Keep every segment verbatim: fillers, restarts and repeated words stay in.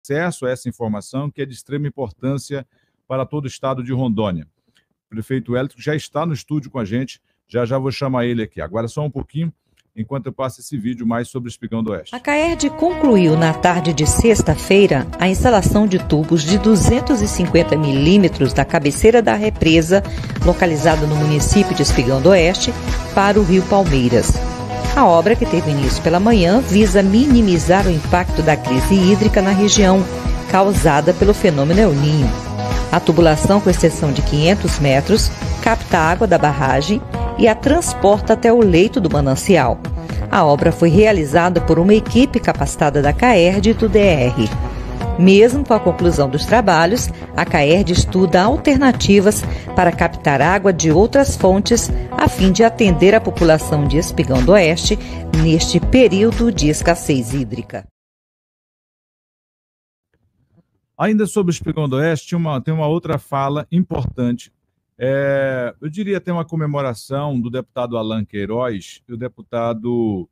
acesso a essa informação que é de extrema importância para todo o estado de Rondônia. O prefeito Wellington já está no estúdio com a gente, já já vou chamar ele aqui. Agora só um pouquinho, enquanto eu passo esse vídeo mais sobre o Espigão do Oeste. A CAERD concluiu na tarde de sexta-feira a instalação de tubos de duzentos e cinquenta milímetros da cabeceira da represa, localizada no município de Espigão do Oeste, para o rio Palmeiras. A obra, que teve início pela manhã, visa minimizar o impacto da crise hídrica na região, causada pelo fenômeno El Niño. A tubulação, com extensão de quinhentos metros, capta a água da barragem e a transporta até o leito do manancial. A obra foi realizada por uma equipe capacitada da CAERD e do D R. Mesmo com a conclusão dos trabalhos, a CAERD estuda alternativas para captar água de outras fontes, a fim de atender a população de Espigão do Oeste neste período de escassez hídrica. Ainda sobre o Espigão do Oeste, tem uma, tem uma outra fala importante. É, eu diria tem uma comemoração do deputado Alan Queiroz e o deputado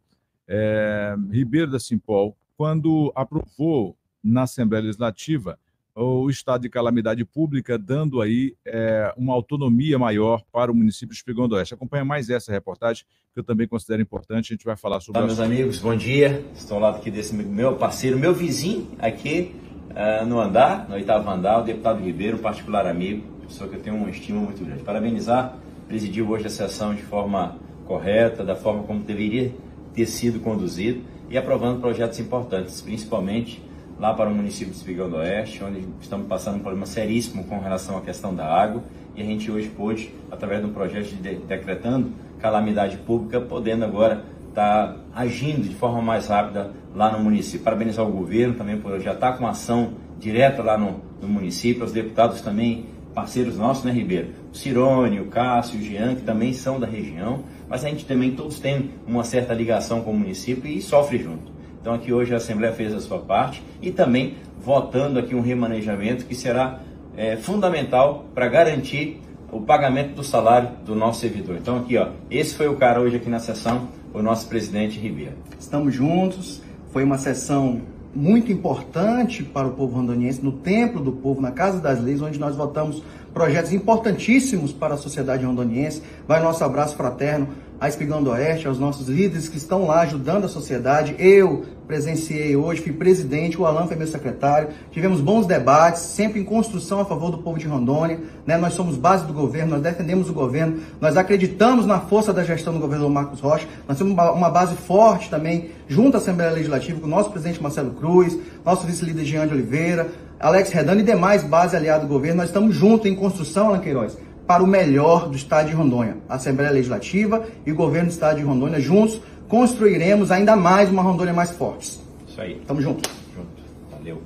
é, Ribeiro da Simpol, quando aprovou na Assembleia Legislativa o estado de calamidade pública, dando aí é, uma autonomia maior para o município de Espigão do Oeste. Acompanha mais essa reportagem, que eu também considero importante, a gente vai falar sobre isso. Olá, meus amigos, bom dia. Estou ao lado aqui desse meu parceiro, meu vizinho aqui uh, no andar, no oitavo andar, o deputado Ribeiro, um particular amigo, pessoa que eu tenho uma estima muito grande. Parabenizar, presidiu hoje a sessão de forma correta, da forma como deveria ter sido conduzido e aprovando projetos importantes, principalmente lá para o município de Espigão do Oeste, onde estamos passando um problema seríssimo com relação à questão da água, e a gente hoje pôde, através de um projeto de decretando calamidade pública, podendo agora estar agindo de forma mais rápida lá no município. Parabenizar o governo também por já estar com ação direta lá no, no município, os deputados também, parceiros nossos, né, Ribeiro? O Cirone, o Cássio, o Jean, que também são da região, mas a gente também, todos têm uma certa ligação com o município e sofre junto. Então aqui hoje a Assembleia fez a sua parte e também votando aqui um remanejamento que será é, fundamental para garantir o pagamento do salário do nosso servidor. Então aqui, ó, esse foi o cara hoje aqui na sessão, o nosso presidente Ribeiro. Estamos juntos, foi uma sessão muito importante para o povo rondoniense, no Templo do Povo, na Casa das Leis, onde nós votamos projetos importantíssimos para a sociedade rondoniense. Vai nosso abraço fraterno a Espigão do Oeste, aos nossos líderes que estão lá ajudando a sociedade. Eu presenciei hoje, fui presidente, o Alan foi meu secretário, tivemos bons debates, sempre em construção a favor do povo de Rondônia, né? Nós somos base do governo, nós defendemos o governo, nós acreditamos na força da gestão do governador Marcos Rocha, nós temos uma, uma base forte também, junto à Assembleia Legislativa, com o nosso presidente Marcelo Cruz, nosso vice-líder Jean de Oliveira, Alex Redano e demais bases aliadas do governo. Nós estamos juntos em construção, Alan Queiroz, para o melhor do estado de Rondônia. A Assembleia Legislativa e o governo do estado de Rondônia, juntos, construiremos ainda mais uma Rondônia mais forte. Isso aí. Tamo junto. Junto. Valeu.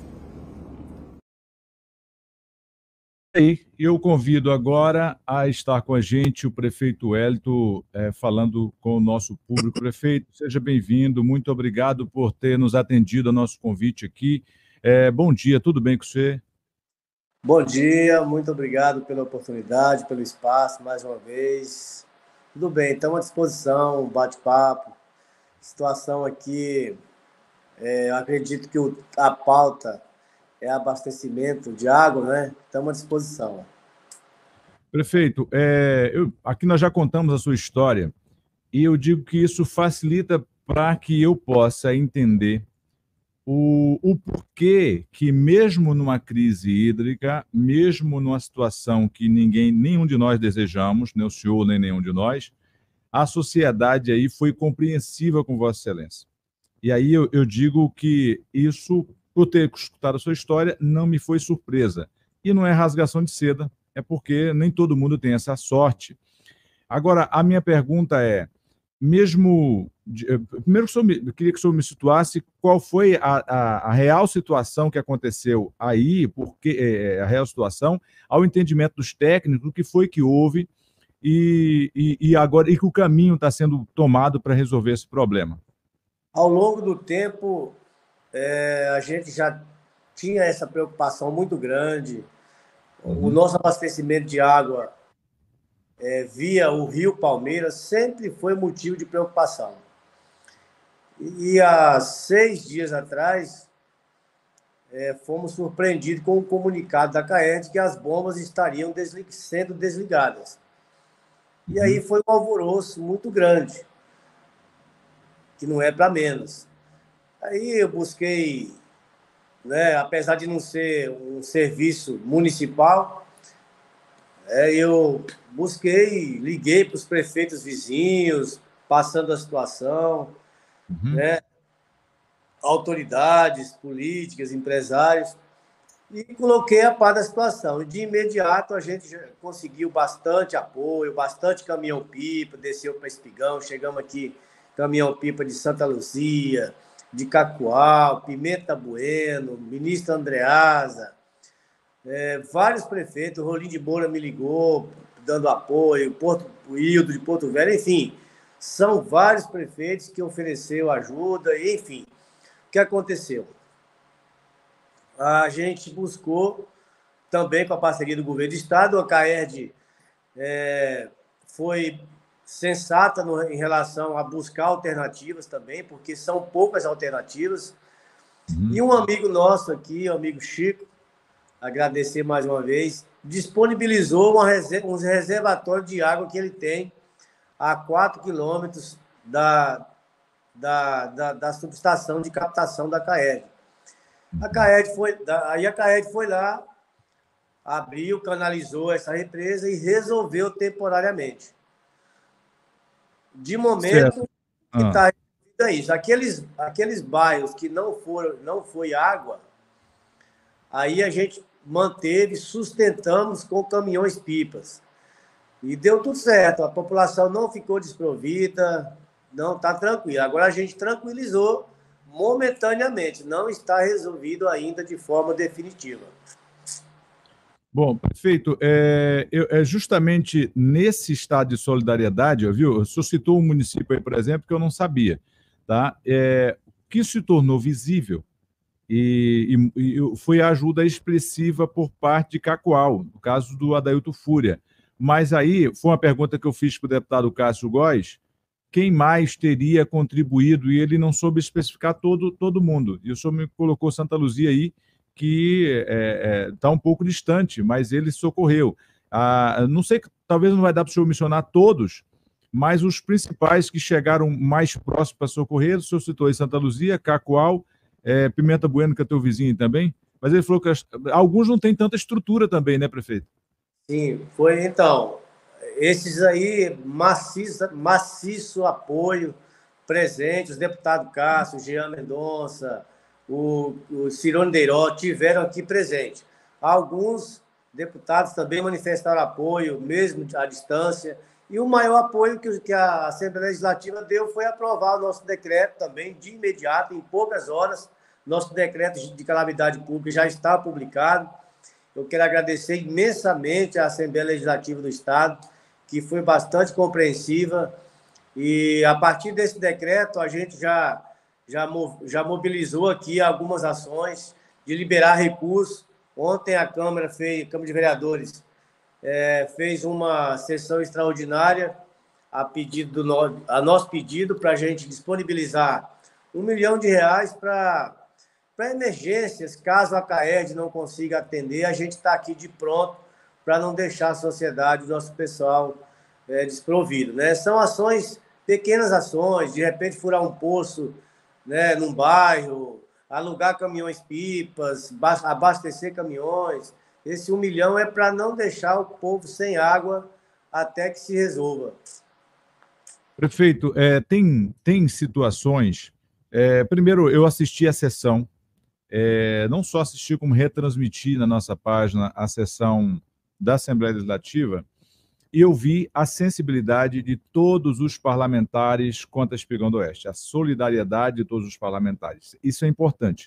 E eu convido agora a estar com a gente o prefeito Wellington, é, falando com o nosso público. Prefeito, seja bem-vindo, muito obrigado por ter nos atendido ao nosso convite aqui. É, bom dia, tudo bem com você? Bom dia, muito obrigado pela oportunidade, pelo espaço, mais uma vez. Tudo bem, estamos à disposição, bate-papo. Situação aqui, é, eu acredito que o, a pauta é abastecimento de água, né? Estamos à disposição. Prefeito, é, eu, aqui nós já contamos a sua história e eu digo que isso facilita para que eu possa entender O, o porquê que, mesmo numa crise hídrica, mesmo numa situação que ninguém, nenhum de nós desejamos, nem o senhor, nem nenhum de nós, a sociedade aí foi compreensiva com Vossa Excelência. E aí eu, eu digo que isso, por ter escutado a sua história, não me foi surpresa. E não é rasgação de seda, é porque nem todo mundo tem essa sorte. Agora, a minha pergunta é, mesmo... Primeiro, eu queria que o senhor me situasse qual foi a, a, a real situação que aconteceu aí, porque é, a real situação, ao entendimento dos técnicos, o que foi que houve e, e, e agora e que o caminho está sendo tomado para resolver esse problema. Ao longo do tempo, é, a gente já tinha essa preocupação muito grande. Uhum. O nosso abastecimento de água é, via o Rio Palmeiras sempre foi motivo de preocupação. E há seis dias atrás, é, fomos surpreendidos com o comunicado da CAERD que as bombas estariam deslig sendo desligadas. E aí foi um alvoroço muito grande, que não é para menos. Aí eu busquei, né, apesar de não ser um serviço municipal, é, eu busquei, liguei para os prefeitos vizinhos, passando a situação, Uhum. né, autoridades políticas, empresários, e coloquei a par da situação. E de imediato a gente já conseguiu bastante apoio, bastante caminhão-pipa, desceu para Espigão, chegamos aqui, caminhão-pipa de Santa Luzia, de Cacoal, Pimenta Bueno, ministro Andreasa, é, vários prefeitos, o Rolim de Moura me ligou, dando apoio, Porto, o Hildo de Porto Velho, enfim, são vários prefeitos que ofereceram ajuda, enfim. O que aconteceu? A gente buscou, também com a parceria do governo do estado, a CAERD é, foi sensata no, em relação a buscar alternativas também, porque são poucas alternativas. Uhum. E um amigo nosso aqui, o amigo Chico, agradecer mais uma vez, disponibilizou uma reserva, um reservatório de água que ele tem a quatro quilômetros da, da, da, da subestação de captação da CAERD. A CAERD foi, aí a CAERD foi lá, abriu, canalizou essa represa e resolveu temporariamente. De momento, está ah. isso. Aqueles, aqueles bairros que não foram, não foi água, aí a gente manteve, sustentamos com caminhões-pipas. E deu tudo certo. A população não ficou desprovida, não está tranquila. Agora a gente tranquilizou momentaneamente, não está resolvido ainda de forma definitiva. Bom, prefeito, é, é justamente nesse estado de solidariedade, viu? O senhor citou um município aí, por exemplo, que eu não sabia, tá? É, que se tornou visível e, e, e foi a ajuda expressiva por parte de Cacoal, no caso do Adailto Fúria. Mas aí, foi uma pergunta que eu fiz para o deputado Cássio Góes, quem mais teria contribuído, e ele não soube especificar todo, todo mundo. E o senhor me colocou Santa Luzia aí, que está é, é, um pouco distante, mas ele socorreu. Ah, não sei, talvez não vai dar para o senhor mencionar todos, mas os principais que chegaram mais próximos para socorrer, o senhor citou aí Santa Luzia, Cacoal, é, Pimenta Bueno, que é teu vizinho também, mas ele falou que as, alguns não têm tanta estrutura também, né, prefeito? Sim, foi então. Esses aí, maciço, maciço apoio, presente, os deputados Cássio, Jean Mendonça, o, o Cirone Deiró tiveram aqui presente. Alguns deputados também manifestaram apoio, mesmo à distância, e o maior apoio que, que a Assembleia Legislativa deu foi aprovar o nosso decreto também, de imediato, em poucas horas. Nosso decreto de calamidade pública já está publicado. Eu quero agradecer imensamente à Assembleia Legislativa do Estado, que foi bastante compreensiva, e a partir desse decreto a gente já, já, já mobilizou aqui algumas ações de liberar recursos. Ontem a Câmara, fez, a Câmara de Vereadores é, fez uma sessão extraordinária a, pedido do, a nosso pedido para a gente disponibilizar um milhão de reais para para emergências, caso a CAERD não consiga atender, a gente está aqui de pronto para não deixar a sociedade, o nosso pessoal é, desprovido, né? São ações, pequenas ações, de repente furar um poço, né, num bairro, alugar caminhões-pipas, abastecer caminhões. Esse um milhão é para não deixar o povo sem água até que se resolva. Prefeito, é, tem, tem situações... É, primeiro, eu assisti a sessão, é, não só assisti, como retransmiti na nossa página a sessão da Assembleia Legislativa, e eu vi a sensibilidade de todos os parlamentares contra Espigão do Oeste, a solidariedade de todos os parlamentares. Isso é importante.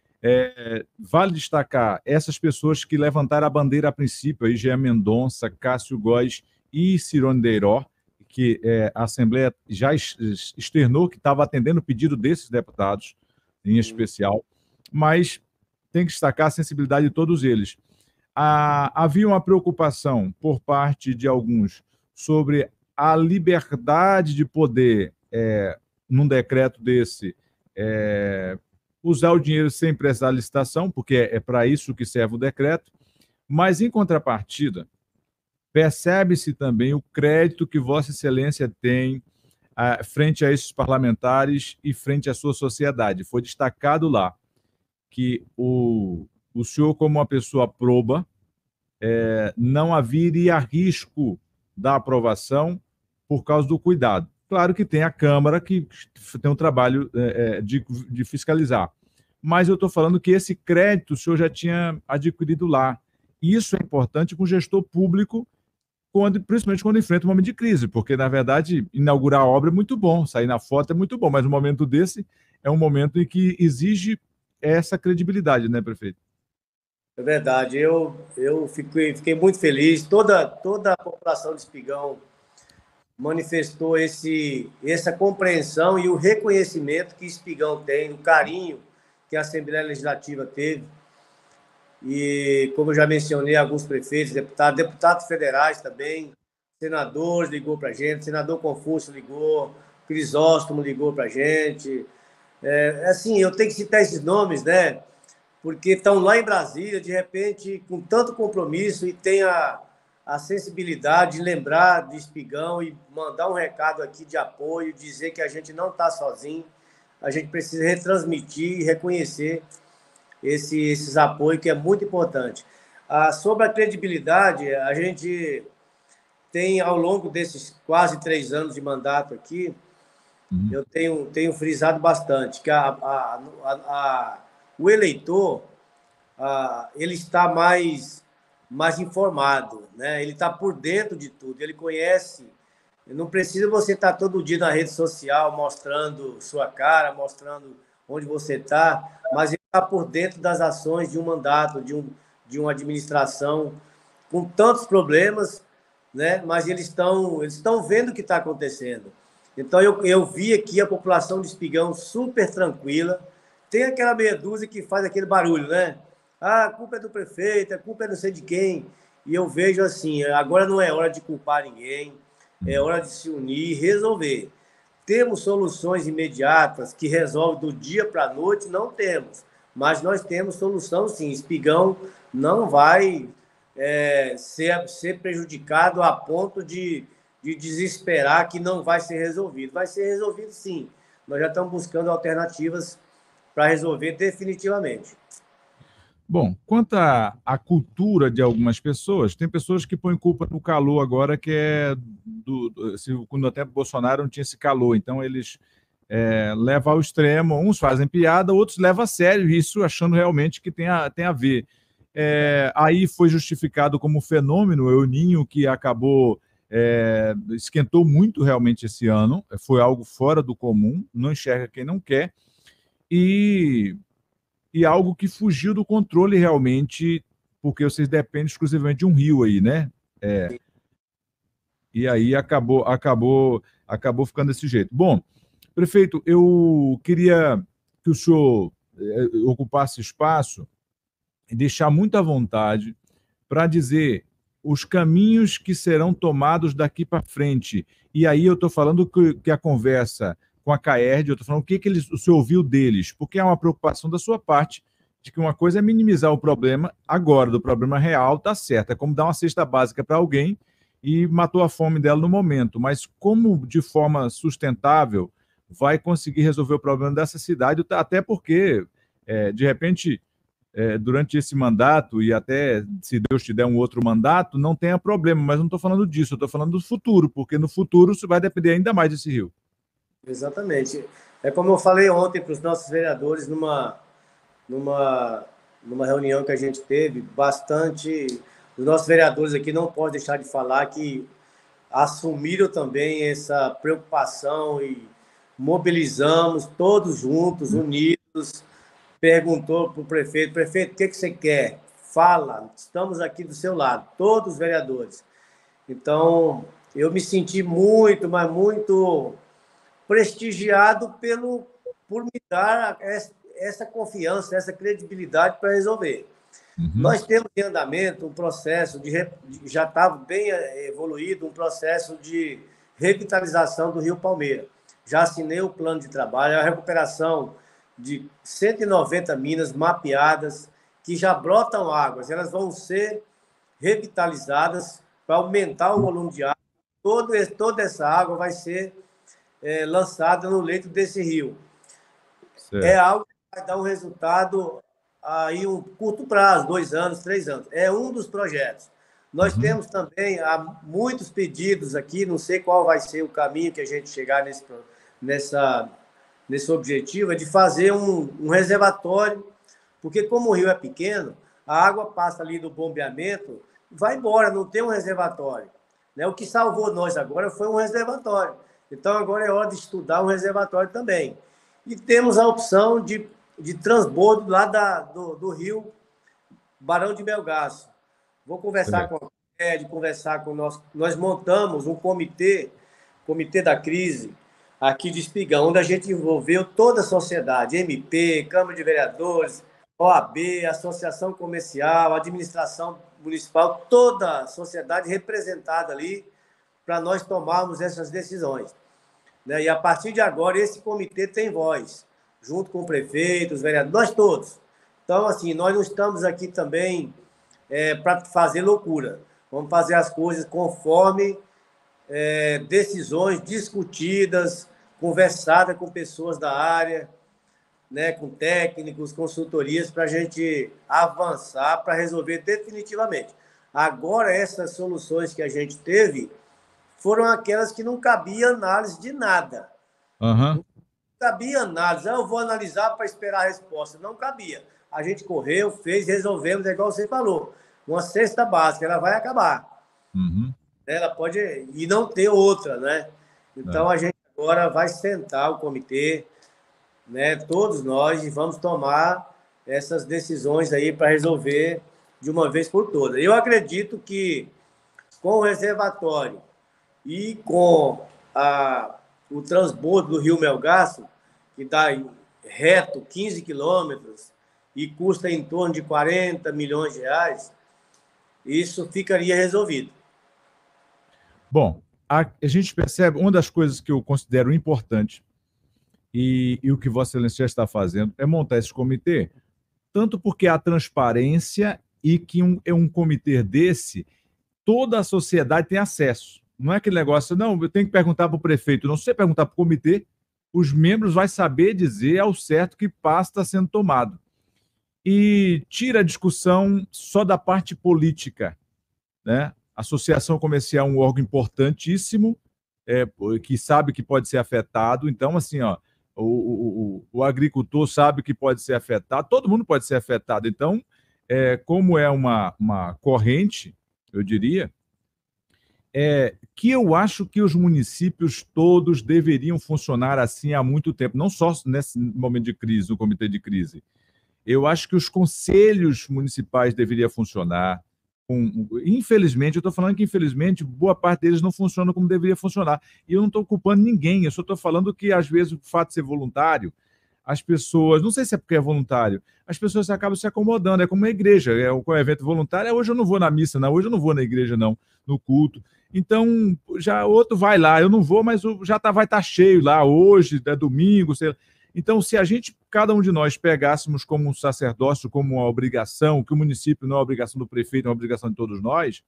É, vale destacar essas pessoas que levantaram a bandeira a princípio, aí Jean Mendonça, Cássio Góes e Cirone Deiró, que é, a Assembleia já externou que estava atendendo o pedido desses deputados, em especial, mas tem que destacar a sensibilidade de todos eles. Ah, havia uma preocupação por parte de alguns sobre a liberdade de poder, é, num decreto desse, é, usar o dinheiro sem precisar de licitação, porque é, é para isso que serve o decreto, mas, em contrapartida, percebe-se também o crédito que Vossa Excelência tem ah, frente a esses parlamentares e frente à sua sociedade. Foi destacado lá que o, o senhor, como uma pessoa proba, é, não haveria risco da aprovação por causa do cuidado. Claro que tem a Câmara que tem um trabalho é, de, de fiscalizar, mas eu estou falando que esse crédito o senhor já tinha adquirido lá. Isso é importante para o gestor público, quando, principalmente quando enfrenta um momento de crise, porque, na verdade, inaugurar a obra é muito bom, sair na foto é muito bom, mas um momento desse é um momento em que exige essa credibilidade, né, prefeito? É verdade, eu, eu fiquei, fiquei muito feliz, toda, toda a população de Espigão manifestou esse, essa compreensão e o reconhecimento que Espigão tem, o carinho que a Assembleia Legislativa teve. E, como eu já mencionei, alguns prefeitos, deputados, deputados federais também, senadores ligou para a gente, senador Confúcio ligou, Crisóstomo ligou para a gente. É, assim, eu tenho que citar esses nomes, né? Porque estão lá em Brasília, de repente, com tanto compromisso, e tem a, a sensibilidade de lembrar de Espigão e mandar um recado aqui de apoio, dizer que a gente não está sozinho, a gente precisa retransmitir e reconhecer esse, esses apoios, que é muito importante. Ah, sobre a credibilidade, a gente tem, ao longo desses quase três anos de mandato aqui, uhum. eu tenho, tenho frisado bastante que a, a, a, a, o eleitor a, ele está mais, mais informado, né? Ele está por dentro de tudo, ele conhece. Não precisa você estar todo dia na rede social mostrando sua cara, mostrando onde você está, mas ele está por dentro das ações de um mandato, de, um, de uma administração com tantos problemas, né? Mas eles estão eles estão vendo o que está acontecendo. Então, eu, eu vi aqui a população de Espigão super tranquila. Tem aquela meia dúzia que faz aquele barulho, né? Ah, a culpa é do prefeito, a culpa é não sei de quem. E eu vejo assim, agora não é hora de culpar ninguém, é hora de se unir e resolver. Temos soluções imediatas que resolvem do dia para a noite? Não temos. Mas nós temos solução, sim. Espigão não vai é, ser, ser prejudicado a ponto de, de desesperar que não vai ser resolvido. Vai ser resolvido, sim. Nós já estamos buscando alternativas para resolver definitivamente. Bom, quanto à, à cultura de algumas pessoas, tem pessoas que põem culpa no calor agora, que é do, do, se, quando até Bolsonaro não tinha esse calor, então eles é, levam ao extremo, uns fazem piada, outros levam a sério isso, achando realmente que tem a, tem a ver. É, aí foi justificado como fenômeno o El Niño, que acabou, é, esquentou muito realmente esse ano, foi algo fora do comum, não enxerga quem não quer, e... e algo que fugiu do controle realmente, porque vocês dependem exclusivamente de um rio aí, né? É. E aí acabou, acabou, acabou ficando desse jeito. Bom, prefeito, eu queria que o senhor é, ocupasse espaço e deixar muito à vontade para dizer os caminhos que serão tomados daqui para frente. E aí eu estou falando que, que a conversa com a CAERD, eu estou falando o que, que eles, o senhor ouviu deles, porque é uma preocupação da sua parte de que uma coisa é minimizar o problema agora, do problema real, tá certo, é como dar uma cesta básica para alguém e matou a fome dela no momento, mas como de forma sustentável vai conseguir resolver o problema dessa cidade, até porque, é, de repente, é, durante esse mandato, e até se Deus te der um outro mandato, não tenha problema, mas não estou falando disso, eu estou falando do futuro, porque no futuro isso vai depender ainda mais desse rio. Exatamente. É como eu falei ontem para os nossos vereadores numa, numa, numa reunião que a gente teve, bastante... Os nossos vereadores aqui não podem deixar de falar que assumiram também essa preocupação e mobilizamos todos juntos, unidos. Perguntou para o prefeito, prefeito, o que, que você quer? Fala, estamos aqui do seu lado, todos os vereadores. Então, eu me senti muito, mas muito... prestigiado pelo, por me dar essa confiança, essa credibilidade para resolver. Uhum. Nós temos em andamento um processo, de, já estava bem evoluído, um processo de revitalização do Rio Palmeira. Já assinei o plano de trabalho, a recuperação de cento e noventa minas mapeadas, que já brotam águas. Elas vão ser revitalizadas para aumentar o volume de água. Todo, toda essa água vai ser é, lançada no leito desse rio. Certo. É algo que vai dar um resultado aí um curto prazo, dois anos, três anos. É um dos projetos. Nós uhum. temos também há muitos pedidos aqui, não sei qual vai ser o caminho que a gente chegar nesse, nessa, nesse objetivo, é de fazer um, um reservatório, porque como o rio é pequeno, a água passa ali do bombeamento, vai embora, não tem um reservatório. Né? O que salvou nós agora foi um reservatório. Então, agora é hora de estudar um reservatório também. E temos a opção de, de transbordo lá da, do, do rio Barão de Melgaço. Vou conversar é. com a Ed, conversar com nós. Nós montamos um comitê, comitê da crise, aqui de Espigão, onde a gente envolveu toda a sociedade, M P, Câmara de Vereadores, O A B, Associação Comercial, Administração Municipal, toda a sociedade representada ali para nós tomarmos essas decisões. Né? E a partir de agora, esse comitê tem voz, junto com o prefeito, os vereadores, nós todos. Então, assim, nós não estamos aqui também é, para fazer loucura. Vamos fazer as coisas conforme é, decisões discutidas, conversadas com pessoas da área, né, com técnicos, consultorias, para a gente avançar, para resolver definitivamente. Agora, essas soluções que a gente teve foram aquelas que não cabia análise de nada. Uhum. Não cabia análise. Ah, eu vou analisar para esperar a resposta. Não cabia. A gente correu, fez, resolvemos, é igual você falou. Uma cesta básica, ela vai acabar. Uhum. Ela pode... E não ter outra, né? Então, é. a gente agora vai sentar o comitê, né, todos nós, e vamos tomar essas decisões aí para resolver de uma vez por todas. Eu acredito que com o reservatório e com a, o transbordo do Rio Melgaço, que dá reto quinze quilômetros e custa em torno de quarenta milhões de reais, isso ficaria resolvido. Bom, a, a gente percebe, uma das coisas que eu considero importante E, e o que Vossa Excelência já está fazendo é montar esse comitê, tanto porque há transparência e que um, é um comitê desse, toda a sociedade tem acesso. Não é aquele negócio, não, eu tenho que perguntar para o prefeito. Não, se você perguntar para o comitê, os membros vão saber dizer ao certo que passo está sendo tomado. E tira a discussão só da parte política. Né? A associação comercial é um órgão importantíssimo, é, que sabe que pode ser afetado. Então, assim, ó, O, o, o agricultor sabe que pode ser afetado, todo mundo pode ser afetado. Então, é, como é uma, uma corrente, eu diria, é, que eu acho que os municípios todos deveriam funcionar assim há muito tempo, não só nesse momento de crise, no comitê de crise. Eu acho que os conselhos municipais deveriam funcionar. Com, infelizmente, eu estou falando que, infelizmente, boa parte deles não funcionam como deveria funcionar. E eu não estou culpando ninguém, eu só estou falando que, às vezes, o fato de ser voluntário, as pessoas, não sei se é porque é voluntário, as pessoas acabam se acomodando, é como a igreja, é um evento voluntário, hoje eu não vou na missa, não, hoje eu não vou na igreja, não, no culto. Então, já outro vai lá, eu não vou, mas já tá, vai estar tá cheio lá hoje, é domingo, sei lá. Então, se a gente, cada um de nós, pegássemos como um sacerdócio, como uma obrigação, que o município não é uma obrigação do prefeito, é uma obrigação de todos nós,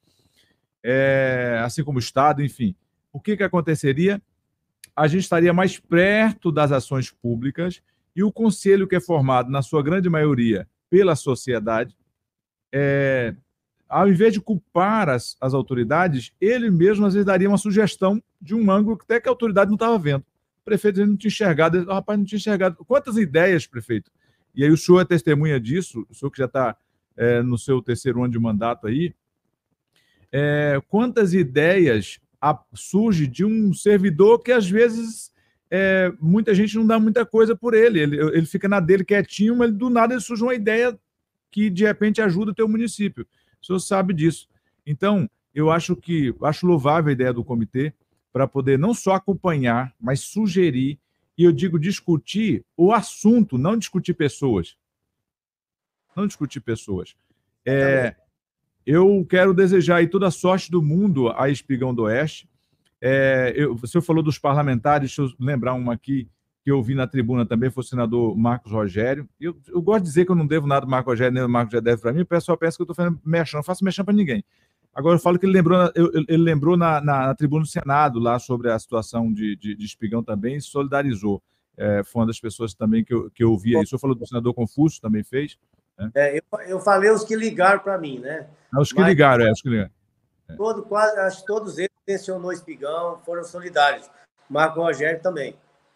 é, assim como o Estado, enfim, o que, que aconteceria? A gente estaria mais perto das ações públicas e o conselho, que é formado, na sua grande maioria, pela sociedade, é, ao invés de culpar as, as autoridades, ele mesmo, às vezes, daria uma sugestão de um ângulo que até que a autoridade não estava vendo. O prefeito não tinha enxergado, o rapaz não tinha enxergado. Quantas ideias, prefeito? E aí o senhor é testemunha disso, o senhor que já está é, no seu terceiro ano de mandato aí, é, quantas ideias a, surge de um servidor que, às vezes, é, muita gente não dá muita coisa por ele, ele, ele fica na dele quietinho, mas do nada ele surge uma ideia que, de repente, ajuda o teu município. O senhor sabe disso. Então, eu acho que acho louvável a ideia do comitê, para poder não só acompanhar, mas sugerir, e eu digo discutir o assunto, não discutir pessoas. Não discutir pessoas. É, eu quero desejar aí toda a sorte do mundo a Espigão do Oeste. É, eu, o senhor falou dos parlamentares, deixa eu lembrar uma aqui, que eu vi na tribuna também foi o senador Marcos Rogério. Eu, eu gosto de dizer que eu não devo nada do Marcos Rogério, nem o Marcos Rogério deve para mim, o pessoal pensa que eu estou fazendo merchan, não faço merchan para ninguém. Agora eu falo que ele lembrou, na, eu, ele lembrou na, na, na tribuna do Senado lá sobre a situação de, de, de Espigão também e solidarizou. É, foi uma das pessoas também que eu, que eu ouvia isso. Eu falou do senador Confúcio, também fez. Né? É, eu, eu falei os que ligaram para mim, né? Ah, os que Mas, ligaram, é, os que ligaram. É. Todo, quase, acho que todos eles mencionou Espigão, foram solidários. Marco Rogério também.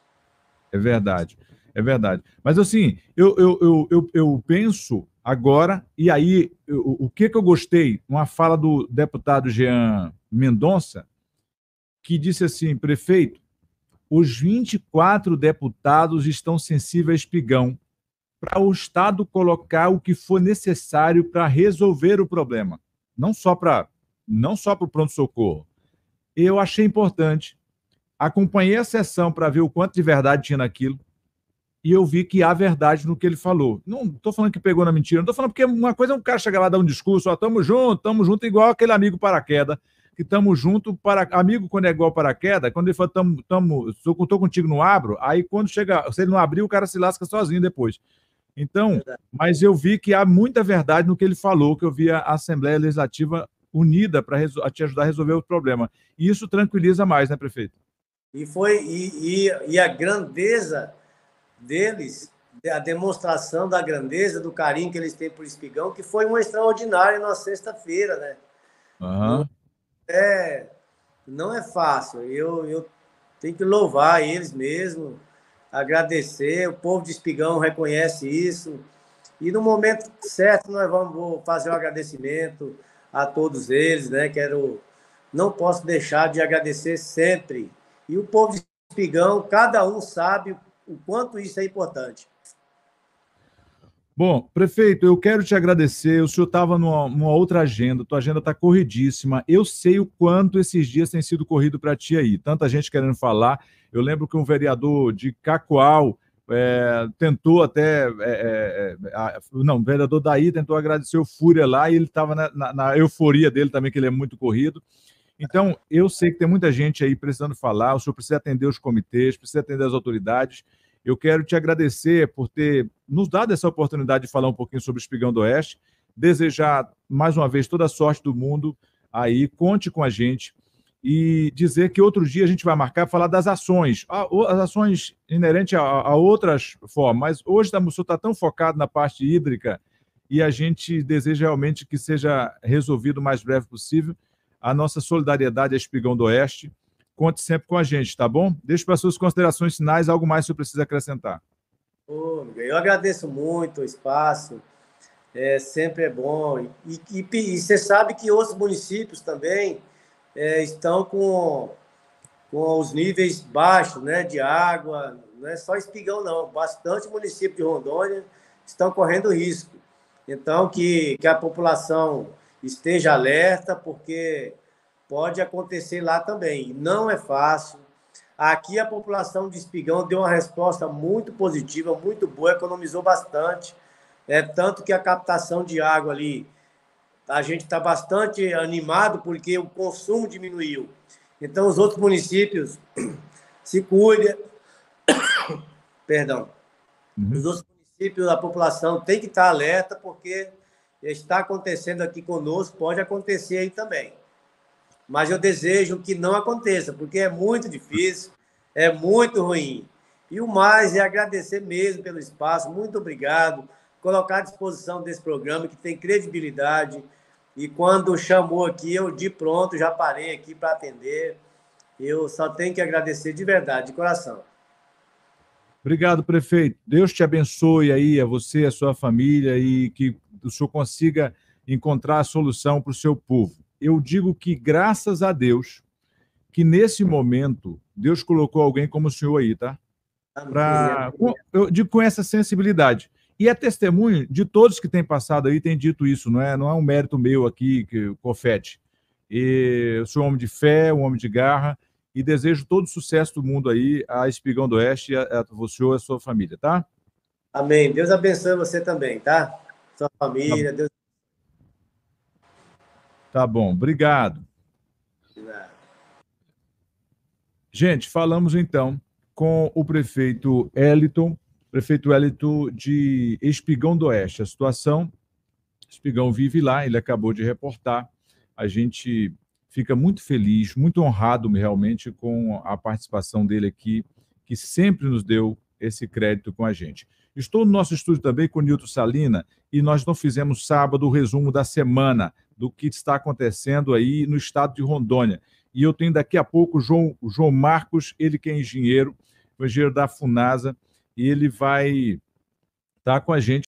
É verdade, é verdade. Mas assim, eu, eu, eu, eu, eu penso agora, e aí, eu, o que, que eu gostei? Uma fala do deputado Jean Mendonça, que disse assim, prefeito, os vinte e quatro deputados estão sensíveis a Espigão para o Estado colocar o que for necessário para resolver o problema, não só para não só para o pronto-socorro. Eu achei importante, acompanhei a sessão para ver o quanto de verdade tinha naquilo, e eu vi que há verdade no que ele falou. Não estou falando que pegou na mentira, não estou falando porque uma coisa é um cara chegar lá e dar um discurso, ó, tamo junto, tamo junto, igual aquele amigo paraquedas, que tamo junto, para... amigo quando é igual paraquedas, quando ele fala, tamo, tamo, tô contigo, não abro, aí quando chega, se ele não abrir, o cara se lasca sozinho depois. Então, mas eu vi que há muita verdade no que ele falou, que eu vi a Assembleia Legislativa unida para resol... te ajudar a resolver o problema. E isso tranquiliza mais, né, prefeito? E, foi, e, e, e a grandeza deles, a demonstração da grandeza, do carinho que eles têm por Espigão, que foi um extraordinário na sexta-feira, né? Uhum. É, não é fácil. Eu, eu tenho que louvar eles mesmo, agradecer. O povo de Espigão reconhece isso. E no momento certo nós vamos fazer um agradecimento a todos eles, né? Quero, não posso deixar de agradecer sempre. E o povo de Espigão, cada um sabe o quanto isso é importante. Bom, prefeito, eu quero te agradecer. O senhor estava numa, numa outra agenda, tua agenda está corridíssima. Eu sei o quanto esses dias têm sido corrido para ti aí. Tanta gente querendo falar. Eu lembro que um vereador de Cacoal é, tentou até... É, é, a, não, o vereador daí tentou agradecer o Fúria lá e ele estava na, na, na euforia dele também, que ele é muito corrido. Então, eu sei que tem muita gente aí precisando falar, o senhor precisa atender os comitês, precisa atender as autoridades. Eu quero te agradecer por ter nos dado essa oportunidade de falar um pouquinho sobre o Espigão do Oeste, desejar, mais uma vez, toda a sorte do mundo aí, conte com a gente e dizer que outro dia a gente vai marcar para falar das ações, as ações inerentes a, a outras formas, mas hoje o senhor está tão focado na parte hídrica e a gente deseja realmente que seja resolvido o mais breve possível. A nossa solidariedade a Espigão do Oeste. Conte sempre com a gente, tá bom? Deixe para suas considerações finais algo mais que você precisa acrescentar. Oh, eu agradeço muito o espaço, é, sempre é bom. E, e, e você sabe que outros municípios também é, estão com, com os níveis baixos, né, de água. Não é só Espigão, não. Bastante municípios de Rondônia estão correndo risco. Então, que, que a população esteja alerta, porque pode acontecer lá também. Não é fácil. Aqui a população de Espigão deu uma resposta muito positiva, muito boa, economizou bastante. É, tanto que a captação de água ali, a gente está bastante animado porque o consumo diminuiu. Então, os outros municípios se cuidem. Perdão. Uhum. Os outros municípios, a população tem que estar alerta, porque está acontecendo aqui conosco, pode acontecer aí também. Mas eu desejo que não aconteça, porque é muito difícil, é muito ruim. E o mais é agradecer mesmo pelo espaço, muito obrigado, colocar à disposição desse programa, que tem credibilidade, e quando chamou aqui, eu de pronto já parei aqui para atender. Eu só tenho que agradecer de verdade, de coração. Obrigado, prefeito. Deus te abençoe aí, a você, a sua família, e que o senhor consiga encontrar a solução para o seu povo. Eu digo que, graças a Deus, que nesse momento, Deus colocou alguém como o senhor aí, tá? Pra, eu digo com essa sensibilidade. E é testemunho de todos que têm passado aí, têm dito isso, não é, não é um mérito meu aqui, que confete. E eu sou um homem de fé, um homem de garra, e desejo todo o sucesso do mundo aí a Espigão do Oeste, a, a você e a sua família, tá? Amém. Deus abençoe você também, tá? Sua família, tá. Deus... Tá bom, obrigado. Gente, falamos então com o prefeito Eliton, prefeito Eliton de Espigão do Oeste. A situação, Espigão vive lá, ele acabou de reportar, a gente fica muito feliz, muito honrado realmente com a participação dele aqui, que sempre nos deu esse crédito com a gente. Estou no nosso estúdio também com o Nilton Salina e nós não fizemos sábado o resumo da semana do que está acontecendo aí no estado de Rondônia. E eu tenho daqui a pouco o João, o João Marcos, ele que é engenheiro, o engenheiro da FUNASA, e ele vai estar com a gente